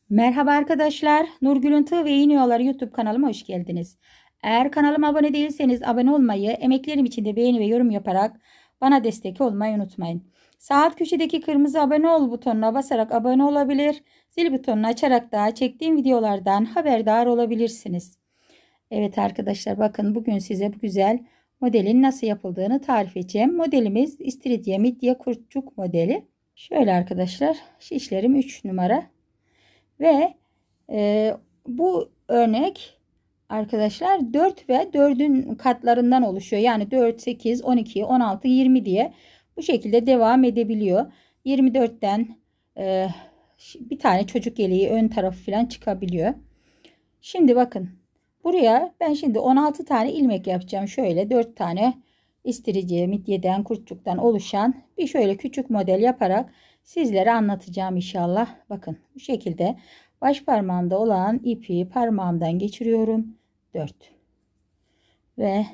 Merhaba arkadaşlar. Nurgül'ün Tığ ve İğne Yolları YouTube kanalıma hoş geldiniz. Eğer kanalıma abone değilseniz abone olmayı, emeklerim için de beğeni ve yorum yaparak bana destek olmayı unutmayın. Sağ alt köşedeki kırmızı abone ol butonuna basarak abone olabilir, zil butonunu açarak da çektiğim videolardan haberdar olabilirsiniz. Evet arkadaşlar, bakın bugün size bu güzel modelin nasıl yapıldığını tarif edeceğim. Modelimiz istiridye midye kurtçuk modeli. Şöyle arkadaşlar, şişlerim 3 numara. Ve bu örnek arkadaşlar 4 ve 4'ün katlarından oluşuyor. Yani 4, 8, 12, 16, 20 diye bu şekilde devam edebiliyor. 24'ten bir tane çocuk yeleği ön tarafı falan çıkabiliyor. Şimdi bakın, buraya ben şimdi 16 tane ilmek yapacağım. Şöyle 4 tane istiridye, midyeden, kurtçuktan oluşan bir şöyle küçük model yaparak sizlere anlatacağım inşallah. Bakın bu şekilde baş parmağımda olan ipi parmağımdan geçiriyorum. 4 ve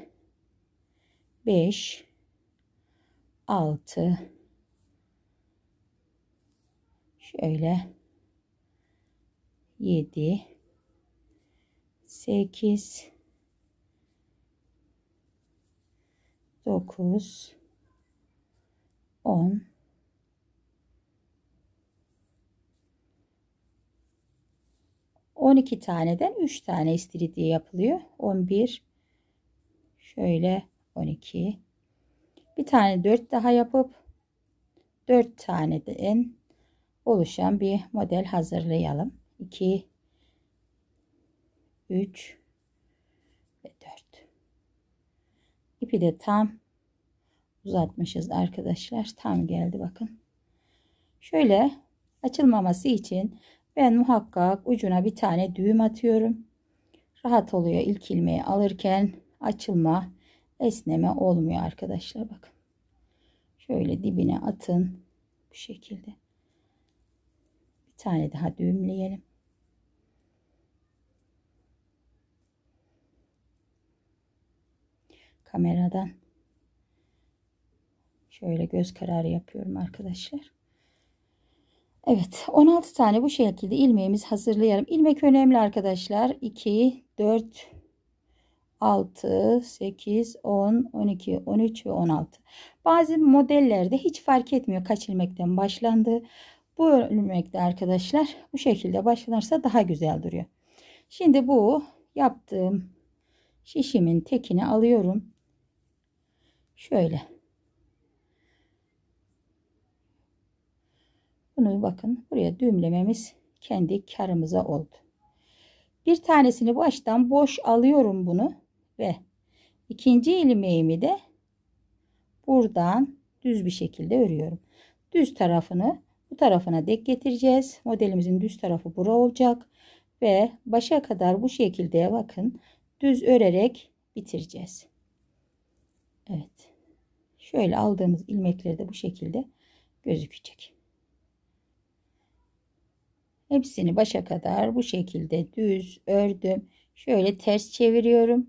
5, 6, şöyle 7, 8, 9, 10, 12 taneden 3 tane istiridye yapılıyor. 11, şöyle 12. Bir tane 4 daha yapıp 4 taneden oluşan bir model hazırlayalım. 2, 3 ve 4. İpi de tam uzatmışız arkadaşlar. Tam geldi bakın. Şöyle açılmaması için ben muhakkak ucuna bir tane düğüm atıyorum. Rahat oluyor ilk ilmeği alırken, açılma, esneme olmuyor arkadaşlar. Bakın. Şöyle dibine atın. Bu şekilde. Bir tane daha düğümleyelim. Kameradan şöyle göz kararı yapıyorum arkadaşlar. Evet, 16 tane bu şekilde ilmeğimizi hazırlayalım. İlmek önemli arkadaşlar. 2, 4, 6, 8, 10, 12, 13 ve 16. Bazı modellerde hiç fark etmiyor kaç ilmekten başlandı. Bu ilmekte arkadaşlar bu şekilde başlanırsa daha güzel duruyor. Şimdi bu yaptığım şişimin tekini alıyorum. Şöyle. Bunu bakın buraya düğümlememiz kendi karımıza oldu. Bir tanesini baştan boş alıyorum bunu ve ikinci ilmeğimi de buradan düz bir şekilde örüyorum. Düz tarafını bu tarafına denk getireceğiz. Modelimizin düz tarafı bura olacak ve başa kadar bu şekilde bakın düz örerek bitireceğiz. Evet. Şöyle aldığımız ilmekleri de bu şekilde gözükecek. Hepsini başa kadar bu şekilde düz ördüm. Şöyle ters çeviriyorum.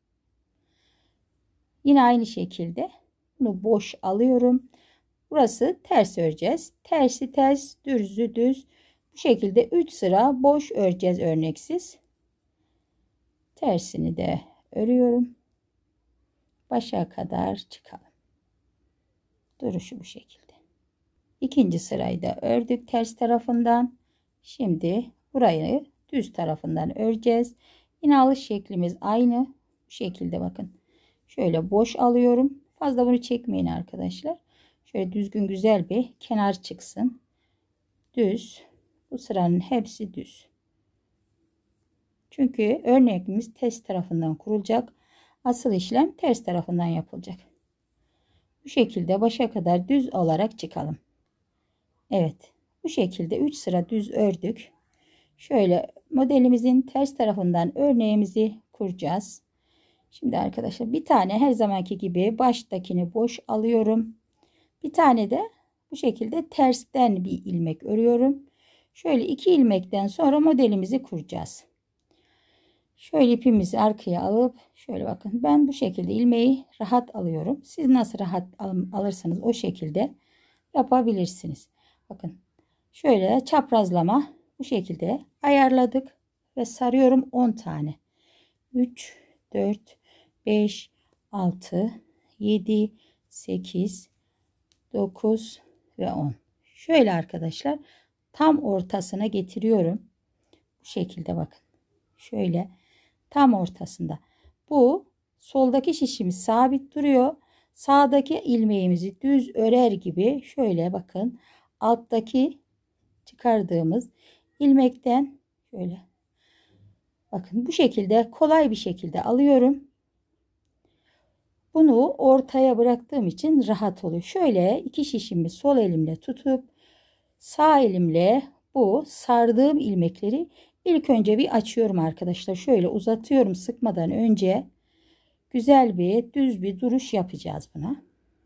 Yine aynı şekilde bunu boş alıyorum. Burası ters öreceğiz. Tersi ters, düzü düz. Bu şekilde 3 sıra boş öreceğiz örneksiz. Tersini de örüyorum. Başa kadar çıkalım. Duruşu bu şekilde. İkinci sırayı da ördük ters tarafından. Şimdi burayı düz tarafından öreceğiz. Yine alış şeklimiz aynı. Bu şekilde bakın. Şöyle boş alıyorum. Fazla bunu çekmeyin arkadaşlar. Şöyle düzgün güzel bir kenar çıksın. Düz. Bu sıranın hepsi düz. Çünkü örneğimiz ters tarafından kurulacak. Asıl işlem ters tarafından yapılacak. Bu şekilde başa kadar düz olarak çıkalım. Evet. Bu şekilde 3 sıra düz ördük. Şöyle modelimizin ters tarafından örneğimizi kuracağız. Şimdi arkadaşlar bir tane her zamanki gibi baştakini boş alıyorum. Bir tane de bu şekilde tersten bir ilmek örüyorum. Şöyle 2 ilmekten sonra modelimizi kuracağız. Şöyle ipimizi arkaya alıp şöyle bakın ben bu şekilde ilmeği rahat alıyorum. Siz nasıl rahat alırsanız o şekilde yapabilirsiniz. Bakın şöyle çaprazlama bu şekilde ayarladık ve sarıyorum 10 tane. 3, 4, 5, 6, 7, 8, 9 ve 10. Şöyle arkadaşlar tam ortasına getiriyorum. Bu şekilde bakın. Şöyle tam ortasında. Bu soldaki şişimiz sabit duruyor. Sağdaki ilmeğimizi düz örer gibi şöyle bakın. Alttaki çıkardığımız ilmekten şöyle bakın bu şekilde kolay bir şekilde alıyorum. Bunu ortaya bıraktığım için rahat oluyor. Şöyle iki şişimi sol elimle tutup sağ elimle bu sardığım ilmekleri ilk önce bir açıyorum arkadaşlar. Şöyle uzatıyorum sıkmadan önce. Güzel bir düz bir duruş yapacağız buna.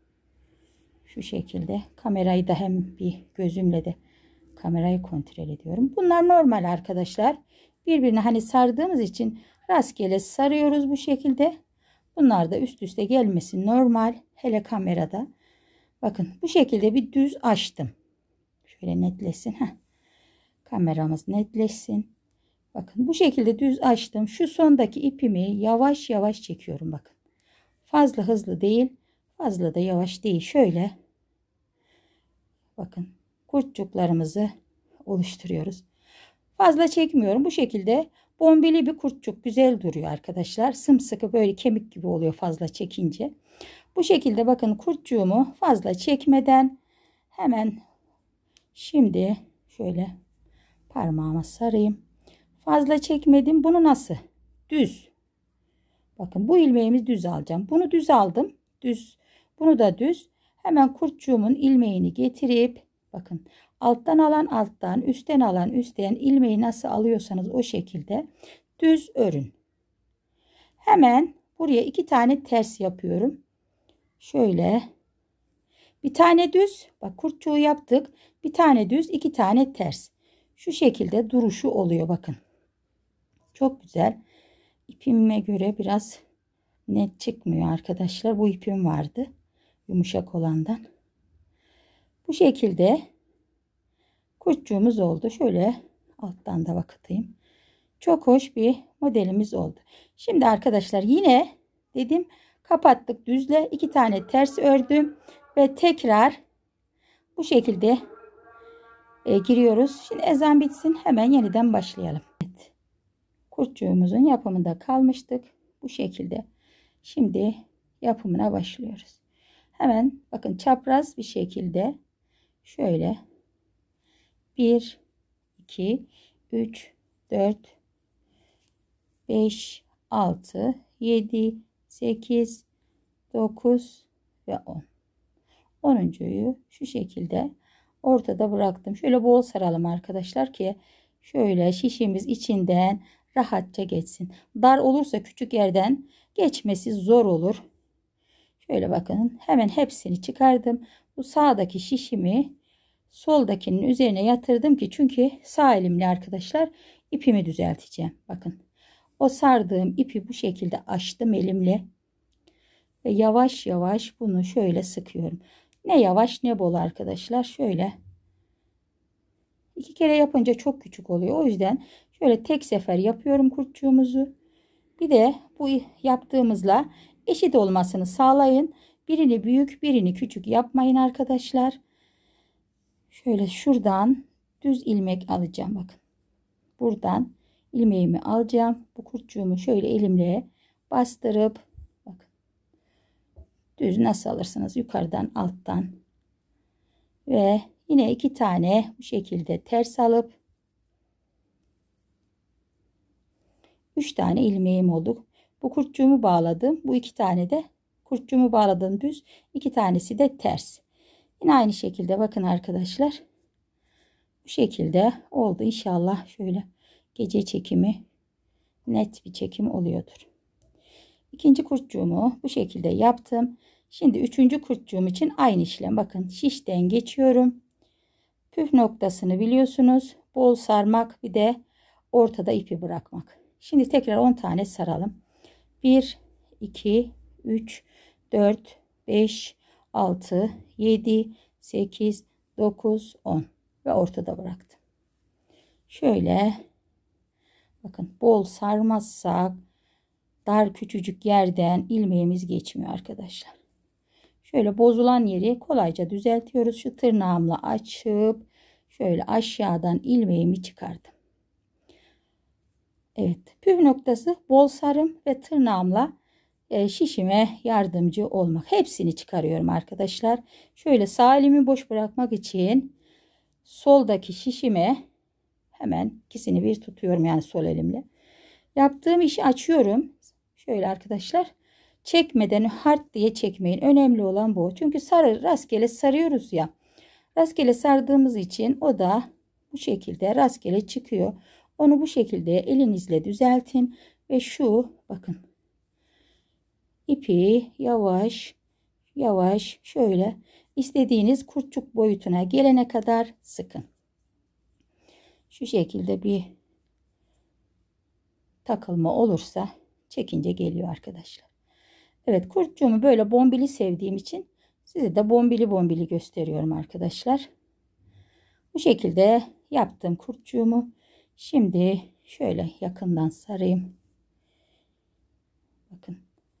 Şu şekilde kamerayı da hem bir gözümle de kamerayı kontrol ediyorum. Bunlar normal arkadaşlar. Birbirine hani sardığımız için rastgele sarıyoruz bu şekilde. Bunlar da üst üste gelmesi normal. Hele kamerada. Bakın bu şekilde bir düz açtım. Şöyle netlesin. Kameramız netleşsin. Bakın bu şekilde düz açtım. Şu sondaki ipimi yavaş yavaş çekiyorum bakın. Fazla hızlı değil, fazla da yavaş değil. Şöyle bakın kurtçuklarımızı oluşturuyoruz. Fazla çekmiyorum. Bu şekilde bombeli bir kurtçuk güzel duruyor arkadaşlar. Sımsıkı böyle kemik gibi oluyor fazla çekince. Bu şekilde bakın kurtçuğumu fazla çekmeden hemen şimdi şöyle parmağıma sarayım. Fazla çekmedim. Bunu nasıl? Düz. Bakın bu ilmeğimizi düz alacağım. Bunu düz aldım. Düz. Bunu da düz. Hemen kurtçuğumun ilmeğini getirip bakın alttan alan alttan, üstten alan üstten ilmeği nasıl alıyorsanız o şekilde düz örün. Hemen buraya 2 tane ters yapıyorum. Şöyle bir tane düz. Bak kurtçuğu yaptık. Bir tane düz, 2 tane ters. Şu şekilde duruşu oluyor bakın. Çok güzel. İpime göre biraz net çıkmıyor arkadaşlar. Bu ipim vardı. Yumuşak olandan. Bu şekilde kurtçuğumuz oldu. Şöyle alttan da bakayım. Çok hoş bir modelimiz oldu. Şimdi arkadaşlar yine dedim kapattık düzle 2 tane ters ördüm ve tekrar bu şekilde giriyoruz. Şimdi ezan bitsin hemen yeniden başlayalım. Evet. Kurtçuğumuzun yapımında kalmıştık. Bu şekilde. Şimdi yapımına başlıyoruz. Hemen bakın çapraz bir şekilde şöyle 1, 2, 3, 4, 5, 6, 7, 8, 9 ve 10. 10'uncuyu şu şekilde ortada bıraktım. Şöyle bol saralım arkadaşlar ki şöyle şişimiz içinden rahatça geçsin. Dar olursa küçük yerden geçmesi zor olur. Şöyle bakın hemen hepsini çıkardım. Bu sağdaki şişimi soldakinin üzerine yatırdım ki çünkü sağ elimle arkadaşlar ipimi düzelteceğim. Bakın o sardığım ipi bu şekilde açtım elimle ve yavaş yavaş bunu şöyle sıkıyorum. Ne yavaş ne bol arkadaşlar. Şöyle 2 kere yapınca çok küçük oluyor. O yüzden şöyle tek sefer yapıyorum kurtçuğumuzu. Bir de bu yaptığımızla eşit olmasını sağlayın. Birini büyük birini küçük yapmayın arkadaşlar. Şöyle şuradan düz ilmek alacağım. Bakın. Buradan ilmeğimi alacağım. Bu kurtçuğumu şöyle elimle bastırıp bakın. Düz nasıl alırsınız? Yukarıdan alttan. Ve yine 2 tane bu şekilde ters alıp 3 tane ilmeğim oldu. Bu kurtçuğumu bağladım. Bu 2 tane de kurtçuğumu bağladım düz. 2 tanesi de ters. Yine aynı şekilde bakın arkadaşlar. Bu şekilde oldu. İnşallah şöyle gece çekimi net bir çekim oluyordur. İkinci kurtçuğumu bu şekilde yaptım. Şimdi üçüncü kurtçuğum için aynı işlem. Bakın şişten geçiyorum. Püf noktasını biliyorsunuz. Bol sarmak bir de ortada ipi bırakmak. Şimdi tekrar 10 tane saralım. 1, 2, 3, 4, 5, 6, 7, 8, 9, 10 ve ortada bıraktım. Şöyle bakın, bol sarmazsak dar küçücük yerden ilmeğimiz geçmiyor arkadaşlar. Şöyle bozulan yeri kolayca düzeltiyoruz. Şu tırnağımla açıp şöyle aşağıdan ilmeğimi çıkardım. Evet, püf noktası bol sarım ve tırnağımla şişime yardımcı olmak. Hepsini çıkarıyorum arkadaşlar. Şöyle sağ elimi boş bırakmak için soldaki şişime hemen ikisini bir tutuyorum, yani sol elimle. Yaptığım işi açıyorum. Şöyle arkadaşlar, çekmeden hard diye çekmeyin. Önemli olan bu. Çünkü rastgele sarıyoruz ya. Rastgele sardığımız için o da bu şekilde rastgele çıkıyor. Onu bu şekilde elinizle düzeltin ve şu bakın, ipi yavaş yavaş şöyle istediğiniz kurtçuk boyutuna gelene kadar sıkın. Şu şekilde bir takılma olursa çekince geliyor arkadaşlar. Evet, kurtçuğumu böyle bombili sevdiğim için size de bombili gösteriyorum arkadaşlar. Bu şekilde yaptım kurtçuğumu. Şimdi şöyle yakından sarayım. Bakın,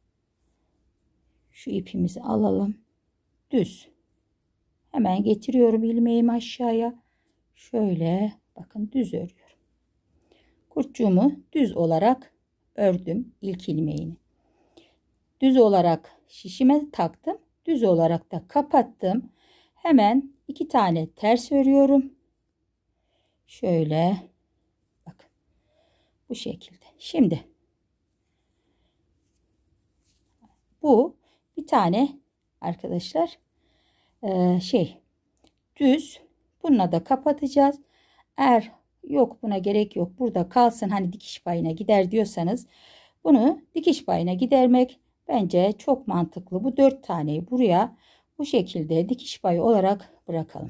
şu ipimizi alalım. Düz. Hemen getiriyorum ilmeğimi aşağıya. Şöyle bakın, düz örüyorum. Kurtçuğumu düz olarak ördüm ilk ilmeğini. Düz olarak şişime taktım. Düz olarak da kapattım. Hemen 2 tane ters örüyorum. Şöyle bakın, bu şekilde. Şimdi bu bir tane arkadaşlar düz, bununla da kapatacağız. Eğer yok, buna gerek yok, burada kalsın, hani dikiş payına gider diyorsanız, bunu dikiş payına gidermek bence çok mantıklı. Bu 4 taneyi buraya bu şekilde dikiş payı olarak bırakalım.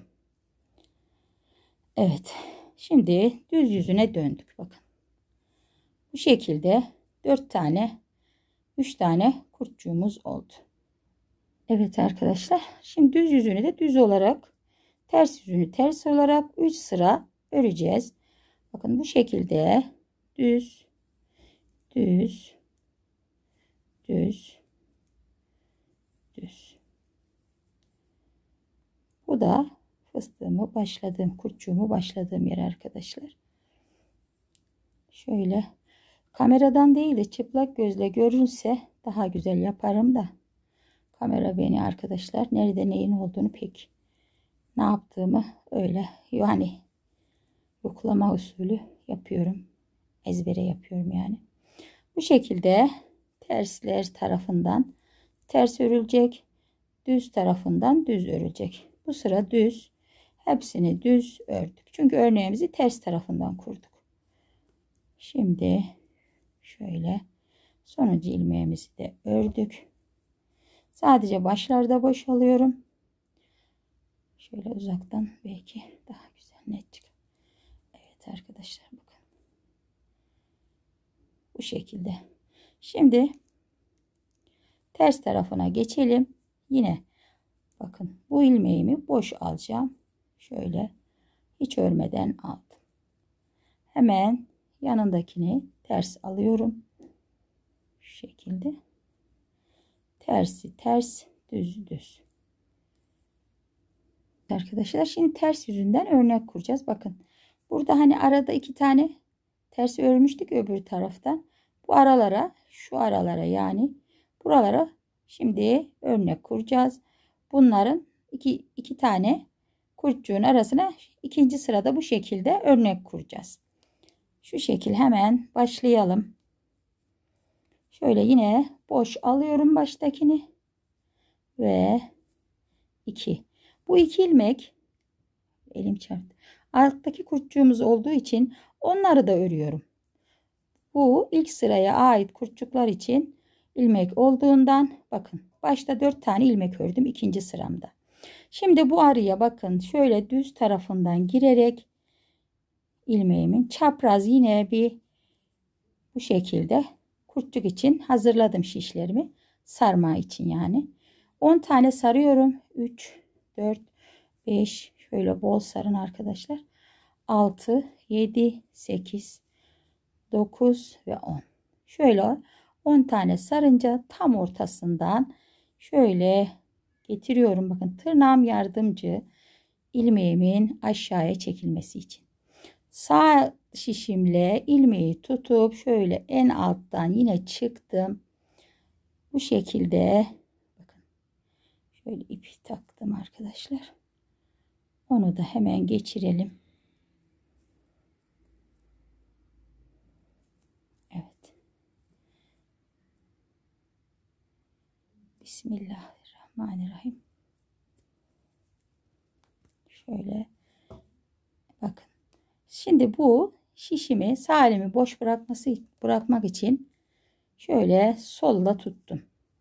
Evet, şimdi düz yüzüne döndük. Bakın, bu şekilde 4 tane 3 tane kurtçuğumuz oldu. Evet arkadaşlar, şimdi düz yüzünü de düz olarak, ters yüzünü ters olarak 3 sıra öreceğiz. Bakın, bu şekilde düz düz düz düz. Bu da fıstığımı başladığım, kurtçuğumu başladığım yer arkadaşlar. Şöyle kameradan değil de çıplak gözle görünse daha güzel yaparım da, kamera beni arkadaşlar, nerede neyin olduğunu pek ne yaptığımı öyle yani yoklama usulü yapıyorum. Ezbere yapıyorum yani. Bu şekilde tersler tarafından ters örülecek. Düz tarafından düz örülecek. Bu sıra düz. Hepsini düz ördük. Çünkü örneğimizi ters tarafından kurduk. Şimdi şöyle sonuncu ilmeğimizi de ördük. Sadece başlarda boşalıyorum. Şöyle uzaktan belki daha güzel net çıkar. Evet arkadaşlar, bakın. Bu şekilde. Şimdi ters tarafına geçelim. Yine bakın, bu ilmeğimi boş alacağım. Şöyle hiç örmeden aldım. Hemen yanındakini ters alıyorum. Şu şekilde. Tersi ters, düz düz. Arkadaşlar, şimdi ters yüzünden örnek kuracağız. Bakın, burada hani arada 2 tane ters örmüştük öbür taraftan. Bu aralara, şu aralara, yani buralara şimdi örnek kuracağız. Bunların iki tane kurtçuğun arasına ikinci sırada bu şekilde örnek kuracağız. Şu şekil hemen başlayalım. Şöyle yine boş alıyorum baştakini ve 2. Bu 2 ilmek, elim çarptı, alttaki kurtçuğumuz olduğu için onları da örüyorum. Bu ilk sıraya ait kurtçuklar için ilmek olduğundan bakın, başta 4 tane ilmek ördüm ikinci sıramda. Şimdi bu araya bakın, şöyle düz tarafından girerek ilmeğimin çapraz yine bir bu şekilde kurtçuk için hazırladım şişlerimi, sarma için yani. 10 tane sarıyorum. 3 4 5, şöyle bol sarın arkadaşlar. 6, 7, 8, 9 ve 10. Şöyle 10 tane sarınca tam ortasından şöyle getiriyorum. Bakın tırnağım yardımcı ilmeğimin aşağıya çekilmesi için. Sağ şişimle ilmeği tutup şöyle en alttan yine çıktım. Bu şekilde bakın şöyle ipi taktım arkadaşlar. Onu da hemen geçirelim. Evet. Bismillahirrahmanirrahim. Şöyle bakın. Şimdi bu şişimi sağ elimi boş bırakmak için şöyle solla tuttum.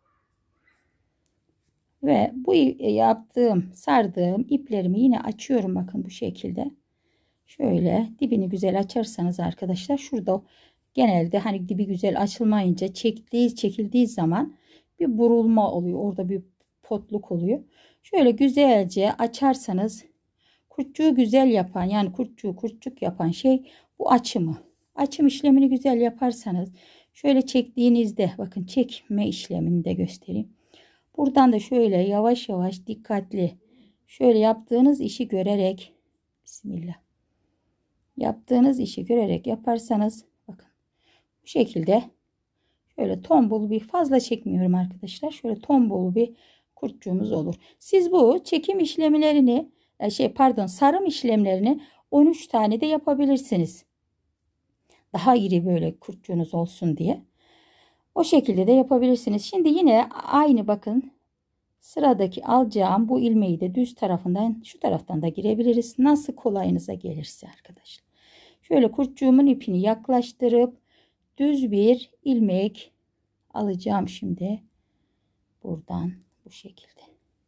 Ve bu sardığım iplerimi yine açıyorum bakın bu şekilde. Şöyle dibini güzel açarsanız arkadaşlar şurada genelde hani dibi güzel açılmayınca çekildiği zaman bir burulma oluyor. Orada bir potluk oluyor. Şöyle güzelce açarsanız kurtçuğu güzel yapan yani kurtçuk yapan şey bu açımı. Açım işlemini güzel yaparsanız şöyle çektiğinizde bakın çekme işlemini de göstereyim. Buradan da şöyle yavaş yavaş dikkatli şöyle yaptığınız işi görerek Bismillah. Yaptığınız işi görerek yaparsanız bakın bu şekilde şöyle tombul bir fazla çekmiyorum arkadaşlar. Şöyle tombul bir kurtçuğumuz olur. Siz bu çekim işlemlerini sarım işlemlerini 13 tane de yapabilirsiniz. Daha iri böyle kurtçuğunuz olsun diye. O şekilde de yapabilirsiniz. Şimdi yine aynı bakın sıradaki alacağım bu ilmeği de düz tarafından şu taraftan da girebiliriz. Nasıl kolayınıza gelirse arkadaşlar. Şöyle kurtçuğumun ipini yaklaştırıp düz bir ilmek alacağım şimdi. Buradan bu şekilde.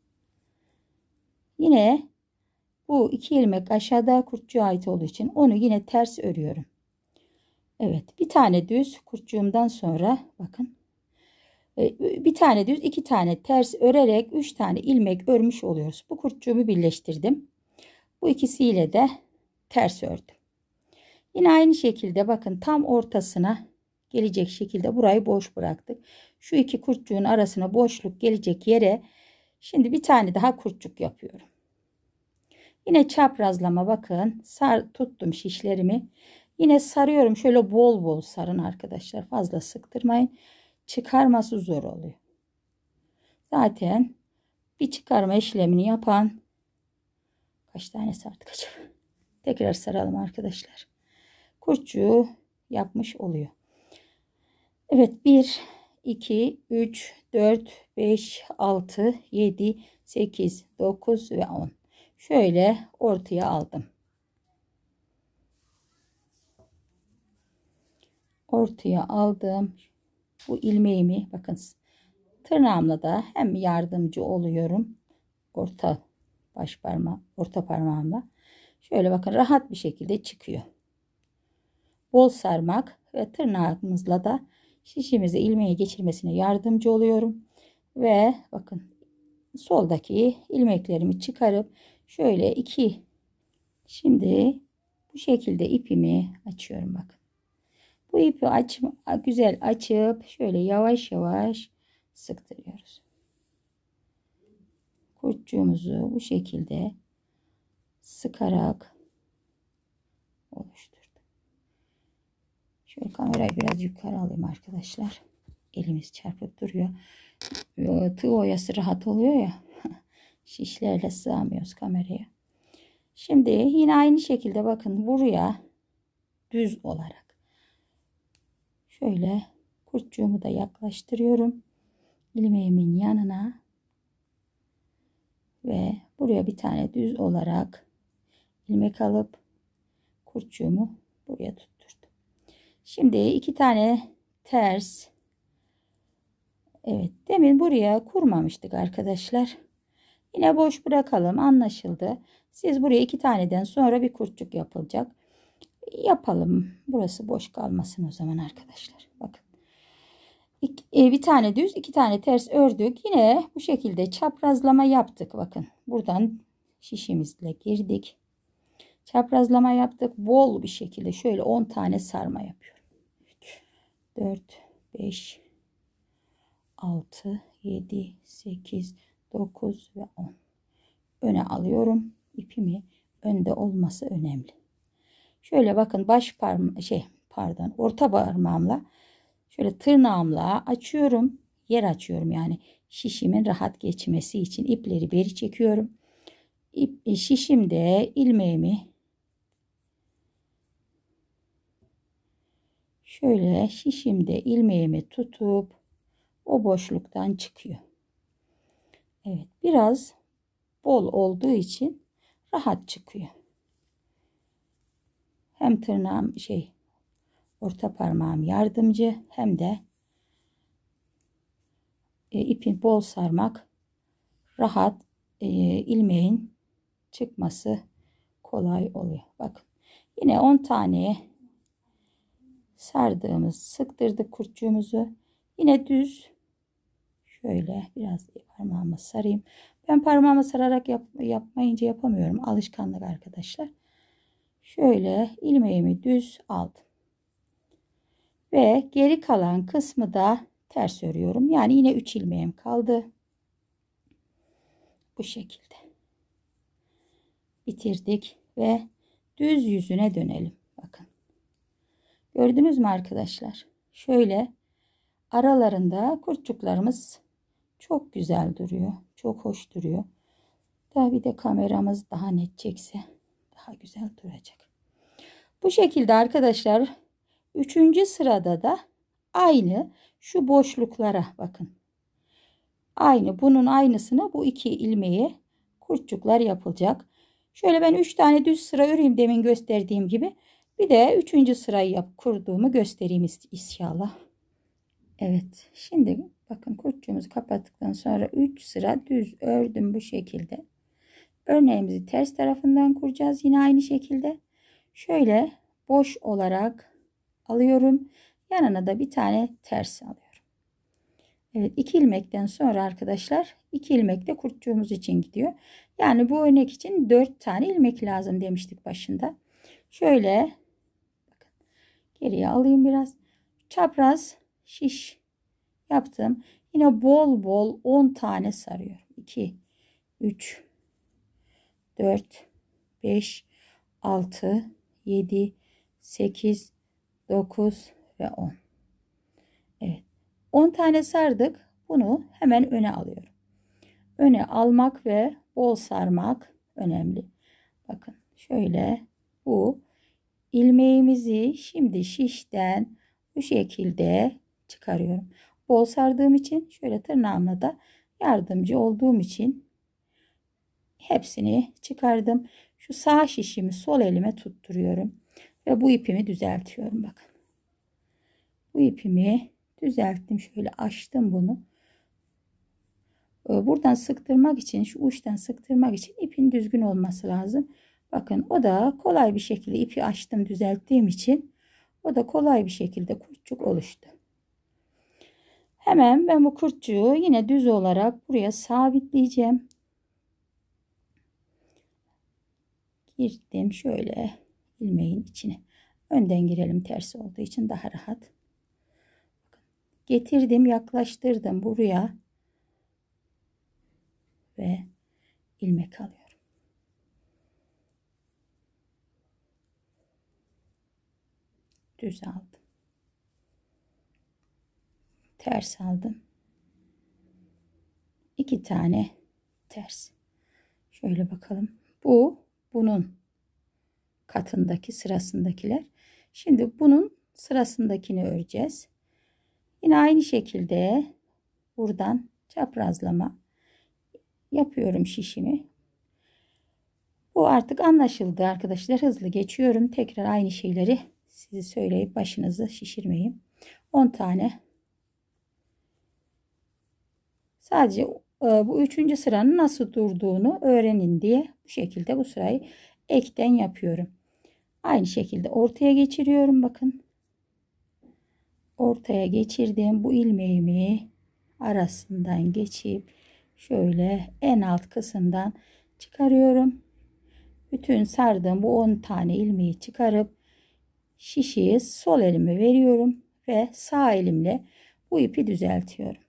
Yine bu 2 ilmek aşağıda kurtçuğa ait olduğu için onu yine ters örüyorum. Evet, bir tane düz kurtçuğumdan sonra bakın bir tane düz 2 tane ters örerek 3 tane ilmek örmüş oluyoruz. Bu kurtçuğumu birleştirdim. Bu ikisiyle de ters ördüm. Yine aynı şekilde bakın tam ortasına gelecek şekilde burayı boş bıraktık. Şu iki kurtçuğun arasına boşluk gelecek yere şimdi bir tane daha kurtçuk yapıyorum. Yine çaprazlama bakın tuttum şişlerimi. Yine sarıyorum. Şöyle bol bol sarın arkadaşlar. Fazla sıktırmayın. Çıkarması zor oluyor. Zaten bir çıkarma işlemini yapan kaç tane sardık acaba? Tekrar saralım arkadaşlar. Kurtçuğu yapmış oluyor. Evet 1, 2, 3, 4, 5, 6, 7, 8, 9 ve 10. Şöyle ortaya aldım. Ortaya aldım. Bu ilmeğimi bakın tırnağımla da hem yardımcı oluyorum. Orta parmağımla. Şöyle bakın rahat bir şekilde çıkıyor. Bol sarmak ve tırnağımızla da şişimize ilmeği geçirmesine yardımcı oluyorum. Ve bakın soldaki ilmeklerimi çıkarıp şöyle şimdi bu şekilde ipimi açıyorum bakın. Bu ipi güzel açıp şöyle yavaş yavaş sıktırıyoruz. Kurtçuğumuzu bu şekilde sıkarak oluşturdum. Şöyle kamerayı biraz yukarı alayım arkadaşlar. Elimiz çarpıp duruyor. Tığ oyası rahat oluyor ya. Şişlerle sığamıyoruz kameraya. Şimdi yine aynı şekilde bakın buraya düz olarak şöyle kurtçuğumu da yaklaştırıyorum ilmeğimin yanına ve buraya bir tane düz olarak ilmek alıp kurtçuğumu buraya tutturdum. Şimdi 2 tane ters. Evet, demin buraya kurmamıştık arkadaşlar. Yine boş bırakalım, anlaşıldı. Siz buraya 2 taneden sonra bir kurtçuk yapılacak. Yapalım. Burası boş kalmasın o zaman arkadaşlar. Bakın. Bir tane düz 2 tane ters ördük. Yine bu şekilde çaprazlama yaptık. Bakın buradan şişimizle girdik. Çaprazlama yaptık. Bol bir şekilde şöyle 10 tane sarma yapıyorum. 3, 4, 5, 6, 7, 8, 9 ve 10. Öne alıyorum. İpimi önde olması önemli. Şöyle bakın baş parmağım orta parmağımla şöyle tırnağımla açıyorum. Yer açıyorum yani şişimin rahat geçmesi için ipleri beri çekiyorum. Şişimde ilmeğimi şöyle tutup o boşluktan çıkıyor. Evet, biraz bol olduğu için rahat çıkıyor. Hem tırnağım orta parmağım yardımcı hem de ipin bol sarmak rahat, ilmeğin çıkması kolay oluyor. Bakın yine 10 tane sıktırdık kurtçuğumuzu. Yine düz şöyle biraz parmağımı sarayım. Ben parmağımı sararak yapmayınca yapamıyorum. Alışkanlık arkadaşlar. Şöyle ilmeğimi düz aldım. Ve geri kalan kısmı da ters örüyorum. Yani yine 3 ilmeğim kaldı. Bu şekilde. Bitirdik ve düz yüzüne dönelim. Bakın. Gördünüz mü arkadaşlar? Şöyle aralarında kurtçuklarımız çok güzel duruyor. Çok hoş duruyor. Daha bir de kameramız daha net çekse daha güzel duracak. Bu şekilde arkadaşlar 3. sırada da aynı şu boşluklara bakın. Aynı bunun aynısını bu 2 ilmeğe kurtçuklar yapılacak. Şöyle ben 3 tane düz sıra öreyim demin gösterdiğim gibi. Bir de 3. sırayı kurduğumu göstereyim inşallah. Evet. Şimdi bakın kurtçuğumuzu kapattıktan sonra 3 sıra düz ördüm bu şekilde. Örneğimizi ters tarafından kuracağız. Yine aynı şekilde. Şöyle boş olarak alıyorum. Yanına da bir tane ters alıyorum. Evet, 2 ilmekten sonra arkadaşlar 2 ilmek de kurtçuğumuz için gidiyor. Yani bu örnek için 4 tane ilmek lazım demiştik başında. Şöyle bakın, geriye alayım biraz. Çapraz şiş yaptım. Yine bol bol 10 tane sarıyorum. 2, 3, 4, 5, 6, 7, 8, 9 ve 10. Evet. 10 tane sardık. Bunu hemen öne alıyorum. Öne almak ve bol sarmak önemli. Bakın şöyle bu ilmeğimizi şimdi şişten bu şekilde çıkarıyorum. Bol sardığım için şöyle tırnağımla da yardımcı olduğum için hepsini çıkardım. Şu sağ şişimi sol elime tutturuyorum. Ve bu ipimi düzeltiyorum. Bakın. Bu ipimi düzelttim. Şöyle açtım bunu. Buradan sıktırmak için, şu uçtan sıktırmak için ipin düzgün olması lazım. Bakın o da kolay bir şekilde ipi açtım, düzelttiğim için o da kolay bir şekilde kurtçuk oluştu. Hemen ben bu kurtçuğu yine düz olarak buraya sabitleyeceğim. Girdim şöyle ilmeğin içine. Önden girelim, tersi olduğu için daha rahat. Getirdim, yaklaştırdım buraya ve ilmek alıyorum. Düz aldım. Ters aldım. 2 tane ters. Şöyle bakalım. Bu bunun katındaki sırasındakiler. Şimdi bunun sırasındakini öreceğiz. Yine aynı şekilde buradan çaprazlama yapıyorum şişimi. Bu artık anlaşıldı arkadaşlar. Hızlı geçiyorum. Tekrar aynı şeyleri size söyleyip başınızı şişirmeyeyim. 10 tane. Sadece bu 3. sıranın nasıl durduğunu öğrenin diye bu şekilde bu sırayı ekten yapıyorum. Aynı şekilde ortaya geçiriyorum. Bakın. Ortaya geçirdim. Bu ilmeğimi arasından geçip şöyle en alt kısımdan çıkarıyorum. bütün sardığım bu 10 tane ilmeği çıkarıp şişeyi sol elime veriyorum ve sağ elimle bu ipi düzeltiyorum.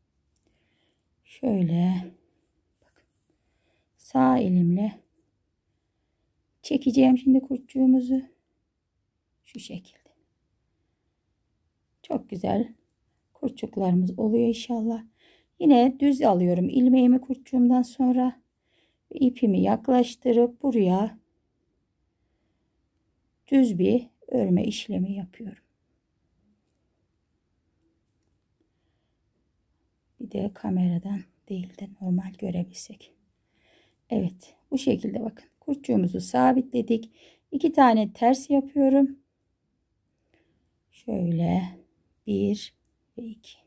Şöyle bakın, sağ elimle çekeceğim şimdi kurtçuğumuzu şu şekilde. Çok güzel kurtçuklarımız oluyor inşallah. Yine düz alıyorum ilmeğimi kurtçuğumdan sonra ipimi yaklaştırıp buraya düz bir örme işlemi yapıyorum. Bir de kameradan değil de normal görebilsek. Evet, bu şekilde bakın. Kurtçuğumuzu sabitledik. 2 tane ters yapıyorum. Şöyle 1 ve 2.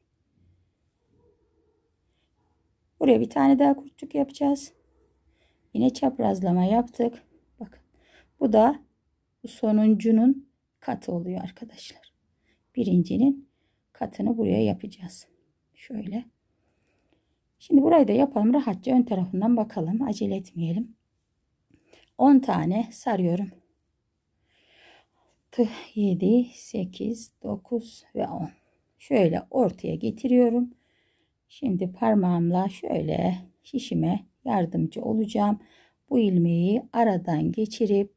Buraya bir tane daha kurtçuk yapacağız. Yine çaprazlama yaptık. Bakın. Bu da bu sonuncunun katı oluyor arkadaşlar. Birincinin katını buraya yapacağız. Şöyle. Şimdi burayı da yapalım. Rahatça ön tarafından bakalım. Acele etmeyelim. 10 tane sarıyorum. 6, 7, 8, 9 ve 10. Şöyle ortaya getiriyorum. Şimdi parmağımla şöyle şişime yardımcı olacağım. Bu ilmeği aradan geçirip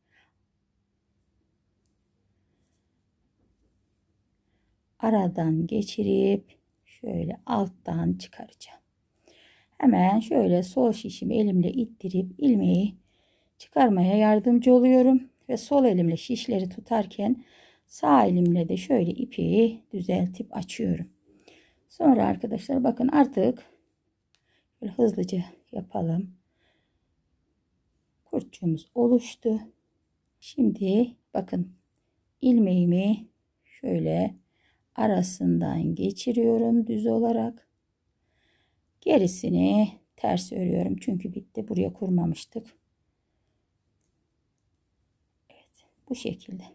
şöyle alttan çıkaracağım. Hemen şöyle sol şişimi elimle ittirip ilmeği çıkarmaya yardımcı oluyorum ve sol elimle şişleri tutarken sağ elimle de şöyle ipi düzeltip açıyorum. Sonra arkadaşlar bakın artık böyle hızlıca yapalım. Kurtçuğumuz oluştu. Şimdi bakın ilmeğimi şöyle arasından geçiriyorum düz olarak. Gerisini ters örüyorum çünkü bitti. Buraya kurmamıştık. Evet, bu şekilde.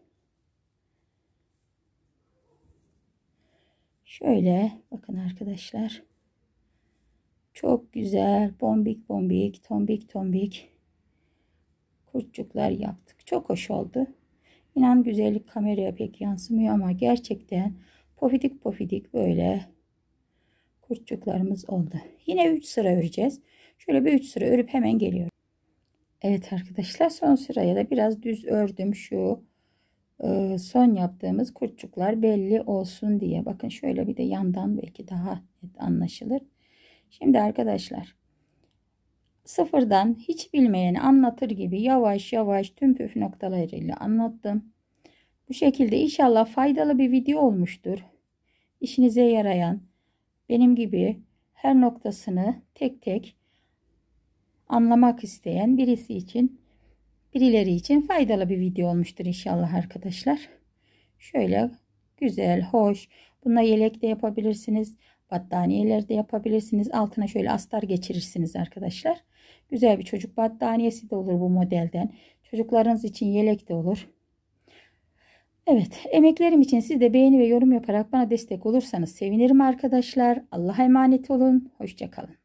Şöyle bakın arkadaşlar. Çok güzel bombik bombik, tombik tombik kurtçuklar yaptık. Çok hoş oldu. İnan güzellik kameraya pek yansımıyor ama gerçekten pofidik pofidik böyle kurtçuklarımız oldu. Yine 3 sıra öreceğiz. Şöyle bir 3 sıra örüp hemen geliyorum. Evet arkadaşlar, son sıraya da biraz düz ördüm. Şu son yaptığımız kurtçuklar belli olsun diye. Bakın şöyle bir de yandan belki daha net anlaşılır. Şimdi arkadaşlar sıfırdan hiç bilmeyeni anlatır gibi yavaş yavaş tüm püf noktalarıyla anlattım. Bu şekilde inşallah faydalı bir video olmuştur. İşinize yarayan, benim gibi her noktasını tek tek anlamak isteyen birileri için faydalı bir video olmuştur inşallah arkadaşlar. Şöyle güzel, hoş. Bununla yelek de yapabilirsiniz. Battaniyeler de yapabilirsiniz. Altına şöyle astar geçirirsiniz arkadaşlar. Güzel bir çocuk battaniyesi de olur bu modelden. Çocuklarınız için yelek de olur. Evet, emeklerim için siz de beğeni ve yorum yaparak bana destek olursanız sevinirim arkadaşlar. Allah'a emanet olun. Hoşça kalın.